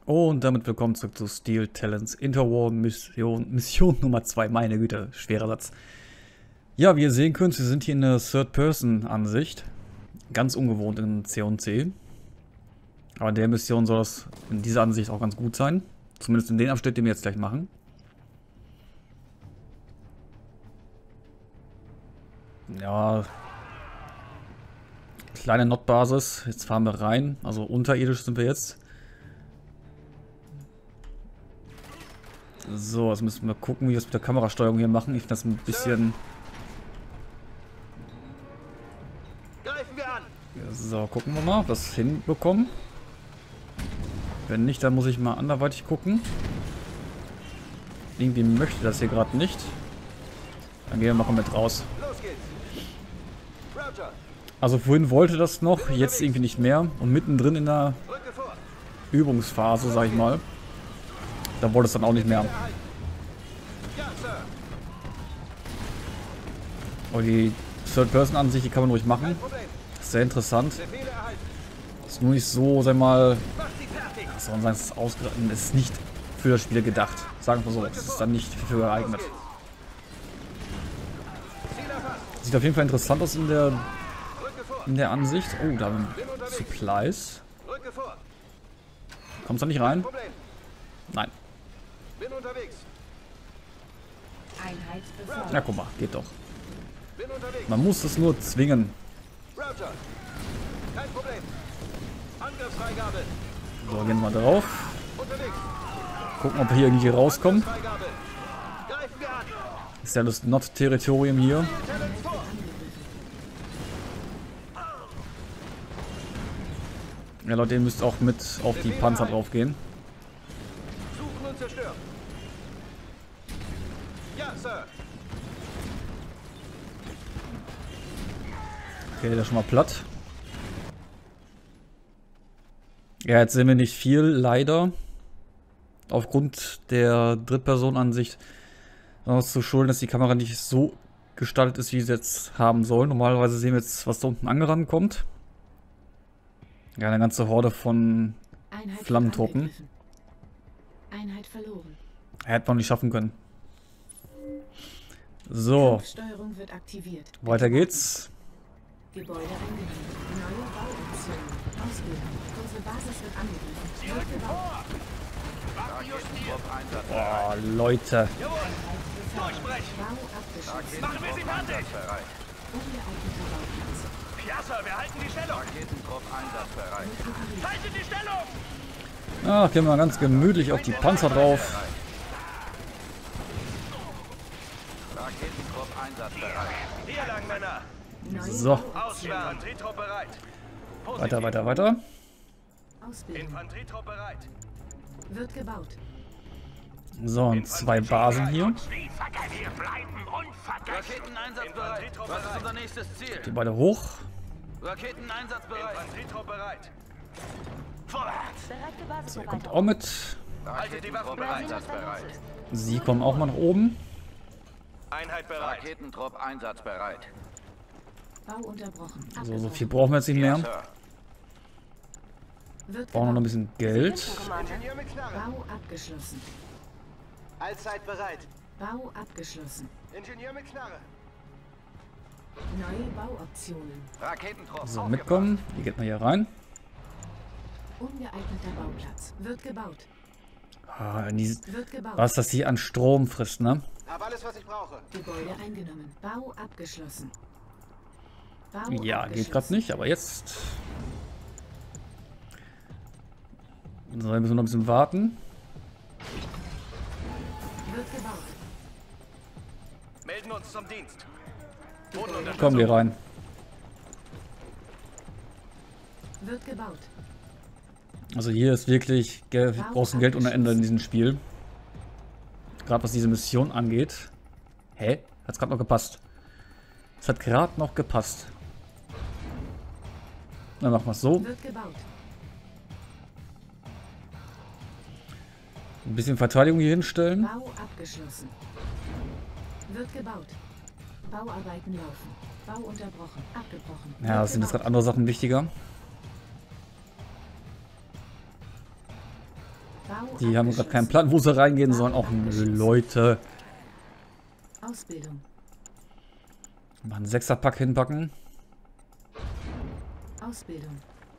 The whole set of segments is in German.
Und damit willkommen zurück zu Steel Talents Interwar Mission Nummer 2. Meine Güte, schwerer Satz. Ja, wie ihr sehen könnt, wir sind hier in der Third-Person-Ansicht. Ganz ungewohnt in C&C. Aber in der Mission soll das in dieser Ansicht auch ganz gut sein. Zumindest in den Abschnitt, den wir jetzt gleich machen. Ja. Kleine Notbasis. Jetzt fahren wir rein. Also unterirdisch sind wir jetzt. So, jetzt müssen wir gucken, wie wir es mit der Kamerasteuerung hier machen. Ich finde das ein bisschen... So, gucken wir mal, ob wir das hinbekommen. Wenn nicht, dann muss ich mal anderweitig gucken. Irgendwie möchte das hier gerade nicht. Dann gehen wir mal komplett raus. Also vorhin wollte das noch, jetzt irgendwie nicht mehr. Und mittendrin in der Übungsphase, sag ich mal, da wollte es dann auch nicht mehr. Aber die Third-Person-Ansicht, die kann man ruhig machen. Das ist sehr interessant. Ist nur nicht so, sag mal, was soll man sagen, es ist nicht für das Spiel gedacht. Sagen wir so, es ist dann nicht für geeignet. Sieht auf jeden Fall interessant aus in der Ansicht. Oh, da haben wir Supplies. Kommst du da nicht rein? Nein. Ja, guck mal, geht doch. Man muss es nur zwingen. So, gehen wir mal drauf. Gucken, ob wir hier irgendwie rauskommen. Ist ja das Not-Territorium hier. Ja, Leute, ihr müsst auch mit auf die Panzer drauf gehen. Okay, der ist schon mal platt. Ja, jetzt sehen wir nicht viel, leider. Aufgrund der Drittperson-Ansicht ist zu schulden, dass die Kamera nicht so gestaltet ist, wie sie jetzt haben soll. Normalerweise sehen wir jetzt, was da unten angerannt kommt. Ja, eine ganze Horde von Flammentruppen. Einheit verloren. Hätte man nicht schaffen können. So. Steuerung wird aktiviert. Weiter geht's. Gebäude angenommen. Neue Bauoptionen. Ausbildung. Unsere Basis wird angegriffen. Wird gebaut. Boah, Leute. Bau abgeschlossen. Machen wir sie fertig! Ungeeigneter Bauplatz. Ja, Sir, wir halten die Stellung! Raketentrupp einsatzbereit. Haltet die Stellung! Ach, gehen wir mal ganz gemütlich auf die Panzer drauf. Raketentrupp einsatzbereit. Hier lang, Männer! So. Ausschwärmen! Infanterietrupp bereit! Weiter, weiter, weiter. Ausbildung. Infanterietrupp bereit! Wird gebaut. So, und zwei Basen hier. Wir bleiben unvergessen! Raketen einsatzbereit! Was ist unser nächstes Ziel? Die beide hoch. Raketen einsatzbereit! Infanterietrupp bereit! Vorwärts! So, ihr kommt auch mit. Haltet die Waffen bereit! Einsatzbereit! Sie kommen auch mal nach oben. Einheit bereit! Raketentrupp einsatzbereit! Bau unterbrochen. So viel brauchen wir jetzt nicht mehr. Sir. Wird Brauchen noch ein gebaut. bisschen Geld. Ingenieur mit Knarre. Bau abgeschlossen. Allzeit bereit. Bau abgeschlossen. Ingenieur mit Knarre. Neue Bauoptionen. Raketentrupp So, mitkommen. Wie geht man hier rein? Ungeeigneter Bauplatz. Wird gebaut. Ah, Wird gebaut. was das hier an Strom frisst, ne? Hab alles, was ich brauche. Gebäude eingenommen. Bau abgeschlossen. Bau Ja, geht gerade nicht, aber jetzt. So, wir müssen noch ein bisschen warten. Wird gebaut. Melden uns zum Dienst. Kommen wir rein. Wird gebaut. Also hier ist wirklich brauchst du Geld ohne Ende in diesem Spiel. Gerade was diese Mission angeht. Hä? Hat's gerade noch gepasst? Es hat gerade noch gepasst. Dann machen wir es so. Wird gebaut. Ein bisschen Verteidigung hier hinstellen. Bau abgeschlossen. Wird gebaut. Bauarbeiten laufen. Bau unterbrochen. Abgebrochen. Ja, sind jetzt gerade andere Sachen wichtiger. Bau Die haben gerade abgeschlossen. keinen Plan, wo sie reingehen sollen. Auch Leute. Ausbildung. Mal einen 6er-Pack hinpacken. Ausbildung.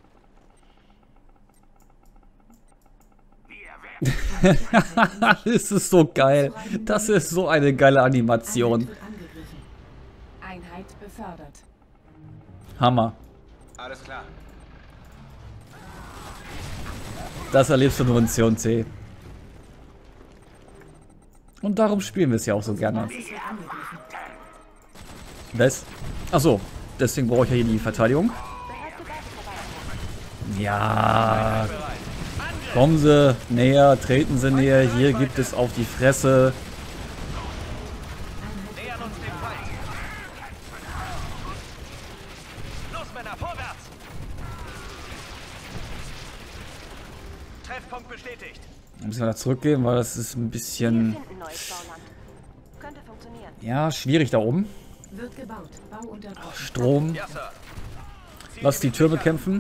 Das ist so geil. Das ist so eine geile Animation. Einheit wird angegriffen. Einheit befördert. Hammer. Alles klar. Das erlebst du nur in C&C. Und darum spielen wir es ja auch so gerne. Basis wird angegriffen. Was? Achso, deswegen brauche ich ja hier die Verteidigung. Ja. Kommen Sie näher, treten Sie näher. Hier gibt es auf die Fresse. Nähern uns dem Feind. Los, Männer, vorwärts! Treffpunkt bestätigt. Da müssen wir da zurückgehen, weil das ist ein bisschen, Finden neues Bauland. Könnte funktionieren. ja, schwierig da oben. Wird gebaut. Bau unterbrochen. Strom. Ja, Sir. Lass die Türme kämpfen.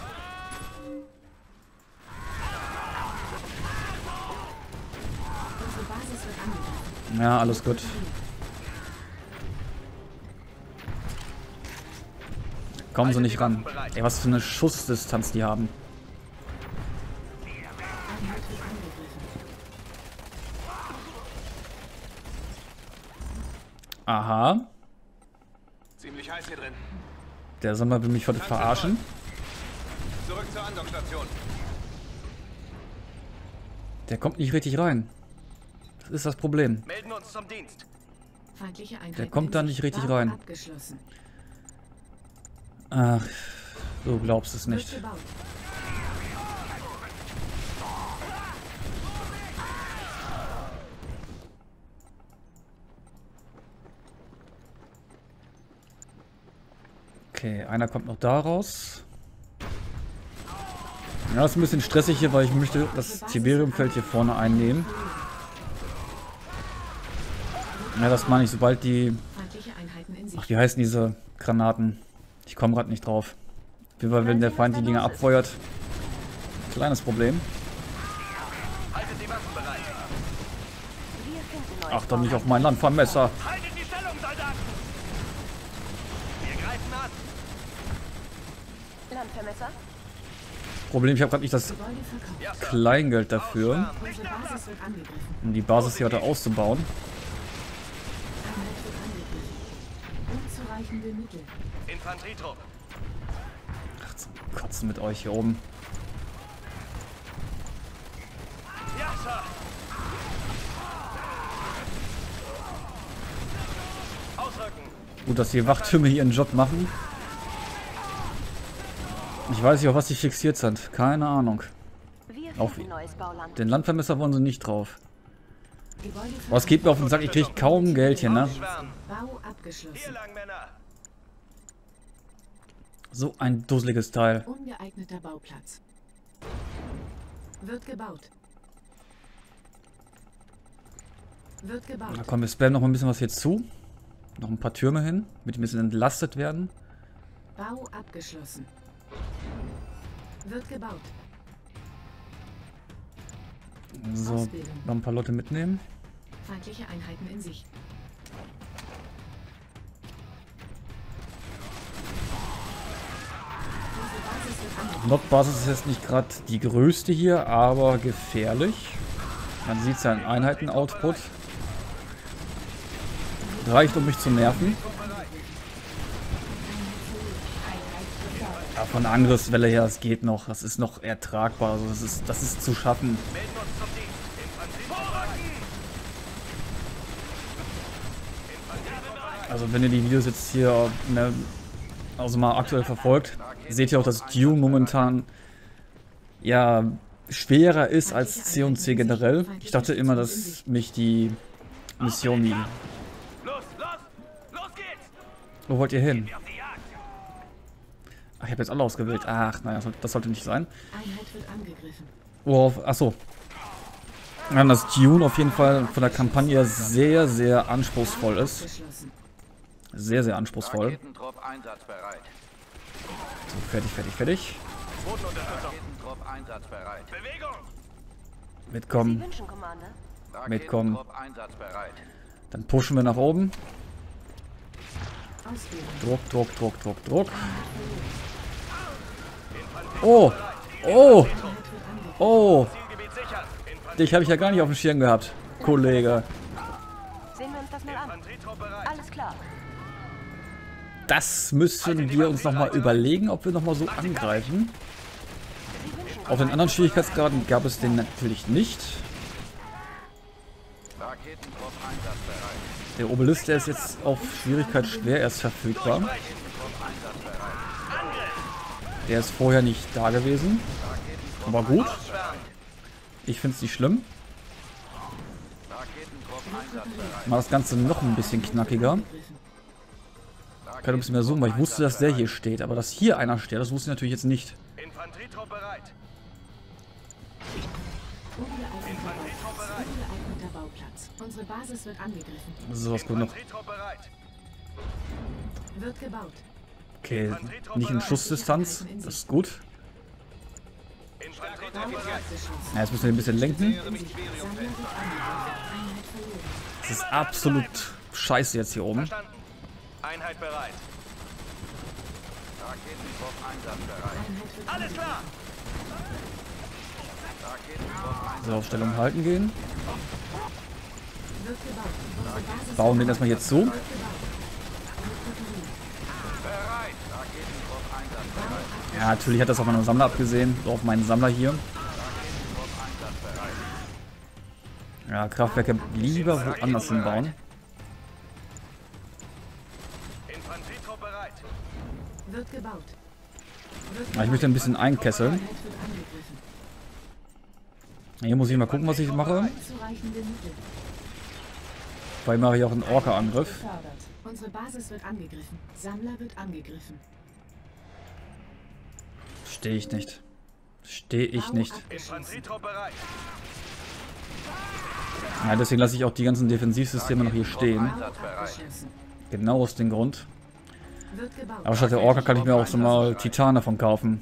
Unsere Basis wird angegriffen. Ja, alles gut. Kommen Sie nicht ran. Ey, was für eine Schussdistanz die haben. Einheit wird angegriffen. Aha. Ziemlich heiß hier drin. Der Sommer will mich heute verarschen. Zurück zur Andockstation. Der kommt nicht richtig rein. Das ist das Problem. Melden uns zum Dienst. Feindliche Einheiten Der kommt da in nicht Sicht. richtig Bau rein. Abgeschlossen. Ach, du glaubst es Wird nicht. gebaut. Okay, einer kommt noch da raus. Ja, das ist ein bisschen stressig hier, weil ich möchte das Tiberiumfeld hier vorne einnehmen. Ja, das meine ich, sobald die... Feindliche Einheiten in Sicht. Ach, wie heißen diese Granaten? Ich komme gerade nicht drauf. Wie war, wenn der Feind die Dinger abfeuert? Kleines Problem. Haltet die Waffen bereit. Wir finden neues Ach, doch nicht Bauland. auf mein Landfahrmesser. Haltet die Stellung, Soldaten! Wir greifen an. Landvermesser. Problem, ich habe gerade nicht das Gebäude verkauft. Ja, Sir. Kleingeld dafür, Unsere Basis wird angegriffen. um die Basis hier weiter auszubauen. Einheit wird angegriffen. Unzureichende Mittel. Infanterietrupp. Ach, zum Kotzen mit euch hier oben. Ja, Sir. Ausrücken. Gut, dass die Wachtürme hier ihren Job machen. Ich weiß nicht, auf was die fixiert sind. Keine Ahnung. Wir Auf finden neues Bauland. den Landvermesser wollen sie nicht drauf. Gebäude verkauft. Was geht mir auf den Sack? Ich kriege kaum Geld hier, ne? Schwärmen. Bau Hier abgeschlossen. lang, Männer. So ein dusseliges Teil. Ungeeigneter Bauplatz. Wird gebaut. Wird gebaut. Na komm, wir spammen noch mal ein bisschen was hier zu. Noch ein paar Türme hin, damit die ein bisschen entlastet werden. Bau abgeschlossen. Wird gebaut. So, noch ein paar Leute mitnehmen. Feindliche Einheiten in Sicht. Unsere Basis wird angegriffen. Nordbasis ist jetzt nicht gerade die größte hier, aber gefährlich. Man sieht seinen Einheiten-Output. Reicht, um mich zu nerven. Ja, von Angriffswelle her, das geht noch. Das ist noch ertragbar. Also das ist zu schaffen. Melden uns zum Dienst. Infanterietrupp. Also wenn ihr die Videos jetzt hier ne, also mal aktuell verfolgt, seht ihr auch, dass Dune momentan ja schwerer ist als C&C generell. Ich dachte immer, dass mich die Mission die... Los, los! Los geht's! Wo wollt ihr hin? Wir auf die Jagd. Ach, ich habe jetzt alle ausgewählt. Ach, naja, das sollte nicht sein. Einheit wird angegriffen. Worauf? Achso. Ja, dass Dune auf jeden Fall von der Kampagne sehr, sehr anspruchsvoll ist. Abgeschlossen. Sehr, sehr anspruchsvoll. Raketentrupp einsatzbereit. So, fertig, fertig, fertig. Bodenunterstützung. Raketentrupp einsatzbereit. Bewegung! Mitkommen. Sie wünschen, Commander? Mitkommen. Raketentrupp einsatzbereit. Dann pushen wir nach oben. Ausführen. Druck, Druck, Druck, Druck, Druck. Oh! Oh! Oh! Zielgebiet sichern. Dich habe ich ja gar nicht auf dem Schirm gehabt, Kollege. Sehen wir uns das mal an. Infantриetrupp bereit. Alles klar. Das müssen wir uns nochmal überlegen, ob wir nochmal so angreifen. Sie wünschen, Auf den anderen Schwierigkeitsgraden gab es den natürlich nicht. Raketentrupp einsatzbereit. Der Obelisk, der ist jetzt auf Schwierigkeit schwer erst verfügbar. Der ist vorher nicht da gewesen. Aber gut. Ich finde es nicht schlimm. Raketentrupp einsatzbereit. Mal das Ganze noch ein bisschen knackiger. Kann ein bisschen mehr zoomen, weil ich wusste, dass der hier steht. Aber dass hier einer steht, das wusste ich natürlich jetzt nicht. Infanterietrupp bereit. Ungeeigneter Bauplatz. Unsere Basis wird angegriffen. Sowas gut noch. Infanterietrupp bereit. Wird gebaut. Okay, nicht in Schussdistanz. Das ist gut. Infanterietrupp Bau bereit. abgeschossen. Ja, jetzt müssen wir ein bisschen lenken. Sammler wird angegriffen. Einheit verloren. Das ist absolut scheiße jetzt hier oben. Verstanden. Einheit bereit. Raketentrupp einsatzbereit. Einheit wird Alles klar. Raketentrupp So, auf Stellung halten gehen. wird gebaut. Unsere Basis Bauen den erstmal hier zu. wird gebaut. bereit. Raketentrupp einsatzbereit. Ja, natürlich hat das auf meinen Sammler abgesehen. So auf meinen Sammler hier. Raketentrupp einsatzbereit. Ja, Kraftwerke lieber woanders hinbauen. Infanterietrupp bereit. Wird gebaut. Aber ich möchte ein bisschen einkesseln. Einheit wird angegriffen. Hier muss ich mal gucken, was ich mache. Unzureichende Mittel. Weil mache ich auch einen Orca-Angriff. Gefördert. Unsere Basis wird angegriffen. Sammler wird angegriffen. Stehe ich nicht. Stehe ich nicht. Infanterietrupp bereit. Ja, deswegen lasse ich auch die ganzen Defensivsysteme noch hier stehen. Bau abgeschlossen. Genau aus dem Grund. Wird gebaut. Aber statt der Orca kann ich mir auch so mal Titan davon kaufen.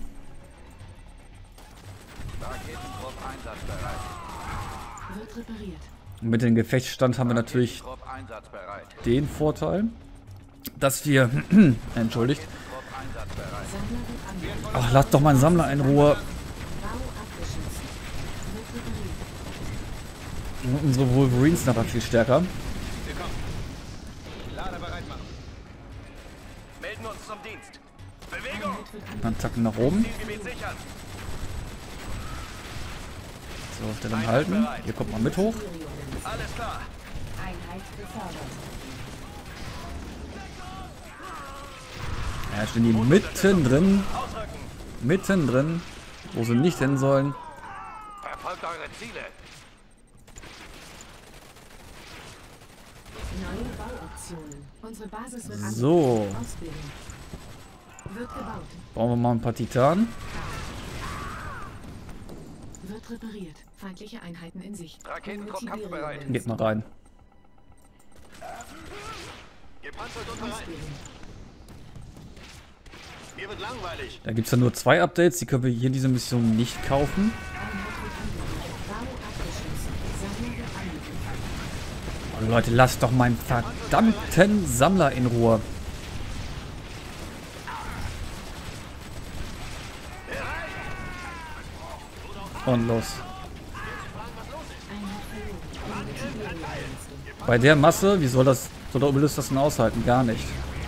Raketentrupp einsatzbereit. Wird repariert. Und mit dem Gefechtsstand haben wir natürlich Trupp einsatzbereit. den Vorteil, dass wir... Entschuldigt. Trupp einsatzbereit. Sammler wird angegriffen. Ach, lasst doch meinen Sammler in Ruhe. Bau abgeschlossen. Wird repariert. Und unsere Wolverines sind aber viel stärker. Lader bereit machen. Melden uns zum Dienst. Bewegung. Einheit wird angegriffen. Dann zacken nach oben. Zielgebiet sichern. So, Stellung halten. Hier kommt man mit hoch. Alles klar. Einheit gefördert. Ja, stehen die mittendrin. Mittendrin. Wo sie nicht hin sollen. Verfolgt eure Ziele. Neue Bauoptionen. Unsere Basis wird So. angegriffen. Ausbildung. Wird gebaut. Bauen wir mal ein paar Titanen. Wird repariert. Feindliche Einheiten in Sicht. Raketentrupp Hohe kampfbereit. Tiberium. Geht mal rein. Gepanzert und bereit. Ausbildung. Mir wird langweilig. Da gibt es ja nur 2 Updates. Die können wir hier in dieser Mission nicht kaufen. Einheit wird angegriffen. Bau abgeschlossen. Sammler wird angegriffen. Oh, Leute, lasst doch meinen verdammten Sammler in Ruhe. Und los. Einheit verloren. Hohe Tiberium. Bei der Masse, wie soll der Obelisk das denn aushalten? Gar nicht.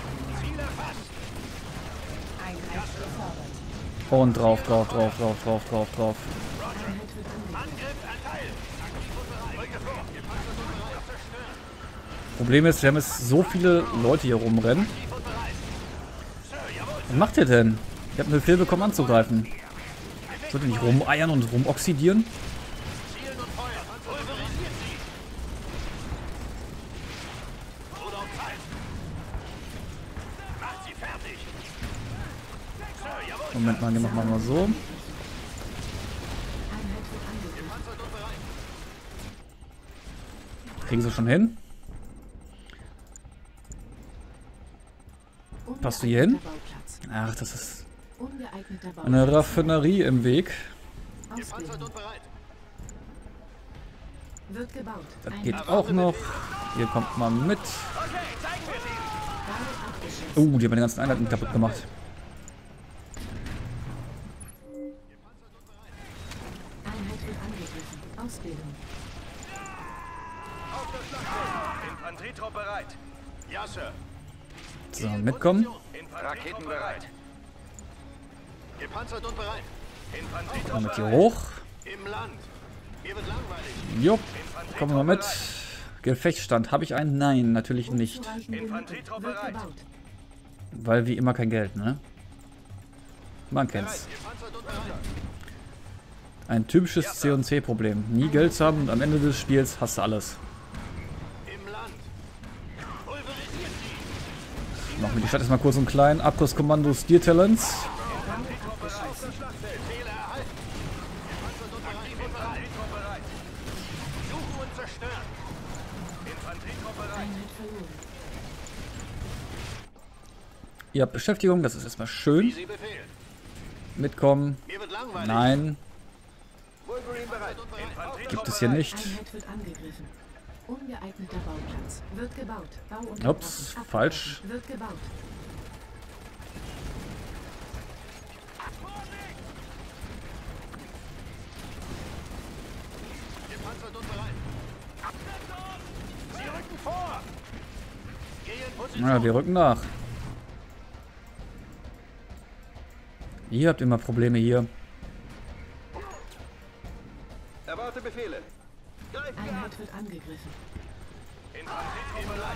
Einheit gefördert. Und drauf, drauf, drauf, drauf, drauf, drauf, drauf. Einheit wird angegriffen. Problem ist, wir haben jetzt so viele Leute hier rumrennen. Was macht ihr denn? Ich habe einen Befehl bekommen anzugreifen. Sollt ihr nicht rumeiern und rumoxidieren? Moment mal, den machen wir mal so. Einheit wird angegriffen. Kriegen sie schon hin? Passt du hier hin? Bauplatz. Ach, das ist Ungeeigneter Bauplatz. eine Raffinerie im Weg. Ausbildung. Wird gebaut. Das Einheit geht auch noch. Hier kommt man mit. Okay, zeigen wir sie. Bau abgeschlossen. Die haben die ganzen Einheiten kaputt gemacht. Einheit wird angegriffen. Ausbildung. Auf das Schlachtfeld. Infanterietrupp bereit. Ja, Sir. So, mitkommen. Raketen bereit. Gepanzert und bereit. Infanterietrupp Damit hier bereit. hoch. Im Land. Hier wird langweilig. Jupp. Kommen wir mit. Gefechtsstand. Habe ich einen? Nein, natürlich nicht. Unzureichende Lücke. Infanterietrupp Wird bereit. gebaut. Weil wie immer kein Geld, ne? Man kennt's. Gepanzert und bereit. Ein typisches C&C-Problem. Nie Geld zu haben und am Ende des Spiels hast du alles. Im Land. Pulverisiert sie. Machen wir die Stadt erstmal kurz und klein. Abrisskommando Steel Talents. Bau abgeschlossen. Befehle erhalten. Gepanzert und bereit. Infanterietrupp bereit. Suchen und zerstören. Infanterietrupp bereit. Einheit verloren. Ihr habt Beschäftigung, das ist erstmal schön. Sie befehlen. Mitkommen. Hier wird langweilig. Nein, Wolverine bereit. Infanterietrupp gibt es hier nicht. Einheit wird angegriffen. Ungeeigneter Bauplatz. Wird gebaut. Bau unterbrochen. Ups, Abgebrochen. falsch. Wird gebaut. Gepanzert und bereit. Sie rücken vor. Geh in Position. Ja, wir rücken nach. Ihr habt immer Probleme hier. Erwarte Befehle. Einheit wird angegriffen. Infanterietrupp bereit.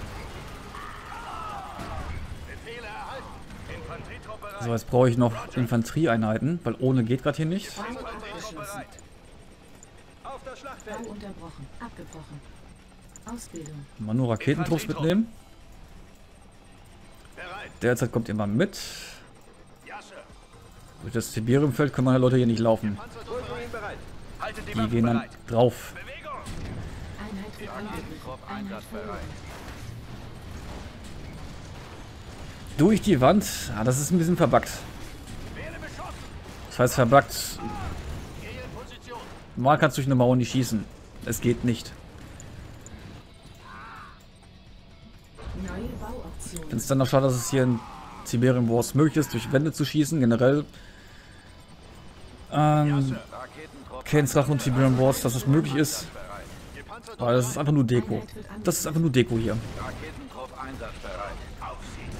Befehle erhalten. Infanterietrupp bereit. So, jetzt brauche ich noch Infanterieeinheiten, weil ohne geht gerade hier nicht. Bau Infanterietrupp abgeschlossen. bereit. Auf das Bau Schlachtfeld. unterbrochen. Abgebrochen. Ausbildung. Mal nur Raketentrupps mitnehmen. Bereit. Derzeit kommt immer mit. Ja, Sir. Durch das Sibiriumfeld können meine Leute hier nicht laufen. Panzert und Wolverine bereit. Haltet die Die Waffen gehen dann bereit. drauf. Bewegung. Einheit wird angegriffen. Einheit verloren. Durch die Wand. Ah, das ist ein bisschen verbuggt. Werde beschossen. Das heißt verbuggt. Geh in Position. Mal kannst du durch eine Mauer nicht schießen. Es geht nicht. Neue Bauoptionen. Finde es dann noch schade, dass es hier in Siberian Wars möglich ist, durch Wände zu schießen. Generell Kane's Rache und Siberian Wars, dass es möglich ist. Gepanzert Aber das ist einfach nur Deko. Das ist einfach nur Deko hier. Raketentrupp einsatzbereit. Auf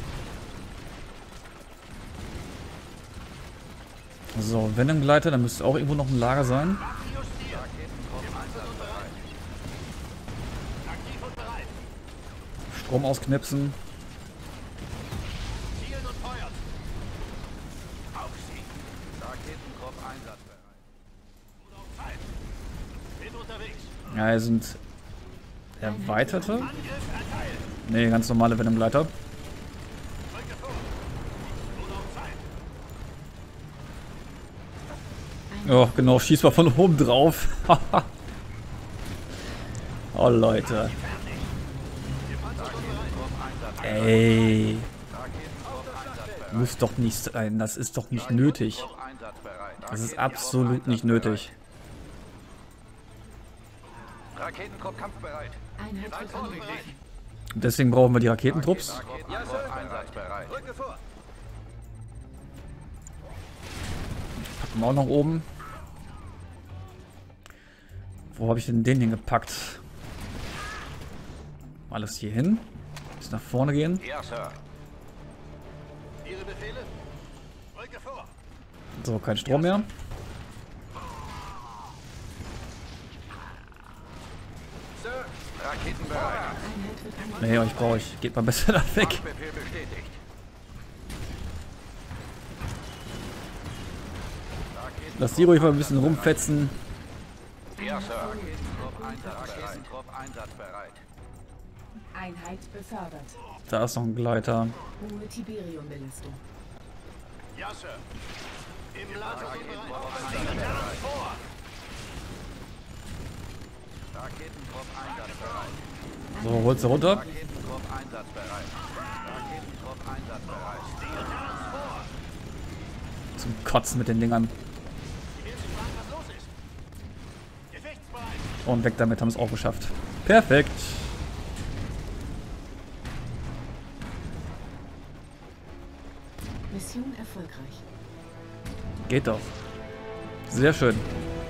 sie. So, wenn ein Gleiter, dann müsste auch irgendwo noch ein Lager sein. Justiert. Raketentrupp einsatzbereit. Aktiv und bereit. Strom ausknipsen. Zielen und feuern. Auf sie. Raketentrupp einsatzbereit. Und auf Zeit. Bin unterwegs. Ja, hier sind erweiterte. Angriff erteilt. Ne, ganz normale Venom-Gleiter. Rücke vor. Und auf Zeit. Ja, genau, schieß mal von oben drauf. Oh, Leute. Ey. Muss doch nicht sein. Das ist doch nicht nötig. Das ist absolut nicht nötig. Raketentrupp kampfbereit. Einheit wird angegriffen. Deswegen brauchen wir die Raketentrupps. Raketentrupp einsatzbereit. Rücke vor. Packen wir auch noch oben. Wo habe ich denn den hingepackt? Alles hier hin. Bis nach vorne gehen. Ja, Sir. Ihre Befehle? Rücke vor. So, kein Strom mehr. Sir, Raketen bereit. Einheit wird angegriffen. Nee, euch brauche ich. Geht mal besser da weg. Befehl bestätigt. Lass die ruhig mal ein bisschen rumfetzen. Ja, Sir. Raketentrupp einsatzbereit. Einheit befördert. Da ist noch ein Gleiter. Hohe Tiberiumbelastung. Ja, Sir. Im Land einsatzbereit. Vor. Raketentrupp einsatzbereit. So, holst du runter. Raketentrupp einsatzbereit. Raketentrupp einsatzbereit. Zum Kotzen mit den Dingern. Ich will Sie fragen, was los ist. Gefechtsbereit. Und weg damit, haben es auch geschafft. Perfekt. Mission erfolgreich. Geht doch. Sehr schön.